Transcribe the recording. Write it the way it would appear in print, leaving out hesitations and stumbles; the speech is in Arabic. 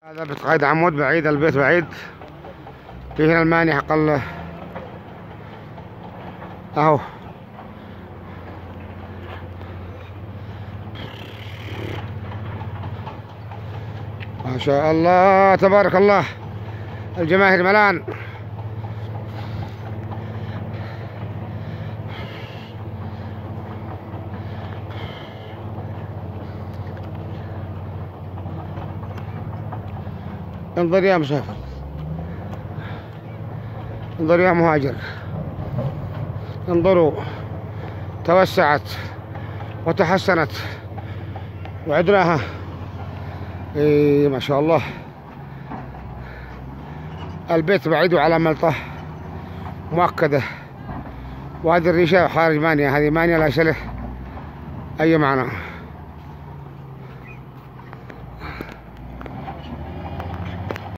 هذا بتقعد عمود بعيد، البيت بعيد. في هنا الماني حق اهو. ما شاء الله تبارك الله، الجماهير ملان. انظر يا مسافر، انظر يا مهاجر، انظروا، توسعت وتحسنت وعدناها. اي ما شاء الله، البيت بعيد وعلى ملطة مؤكدة. وهذه الريشة خارج مانيا، هذه مانيا لا شله أي معنى.